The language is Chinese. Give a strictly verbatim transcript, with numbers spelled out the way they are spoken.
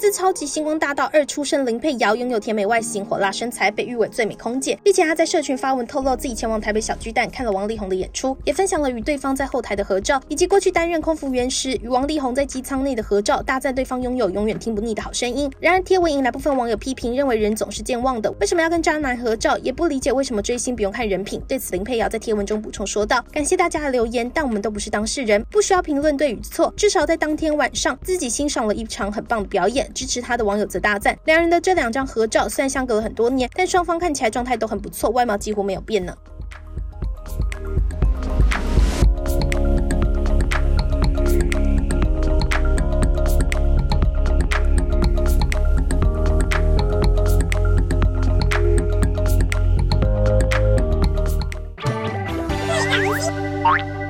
自超级星光大道二出身林佩瑶拥有甜美外形、火辣身材，被誉为最美空姐，并且她在社群发文透露自己前往台北小巨蛋看了王力宏的演出，也分享了与对方在后台的合照，以及过去担任空服员时与王力宏在机舱内的合照，大赞对方拥有永远听不腻的好声音。然而贴文引来部分网友批评，认为人总是健忘的，为什么要跟渣男合照，也不理解为什么追星不用看人品。对此林佩瑶在贴文中补充说道，感谢大家的留言，但我们都不是当事人，不需要评论对与错，至少在当天晚上自己欣赏了一场很棒的表演。支持他的网友则大赞，两人的这两张合照虽然相隔了很多年，但双方看起来状态都很不错，外貌几乎没有变呢。 Bye.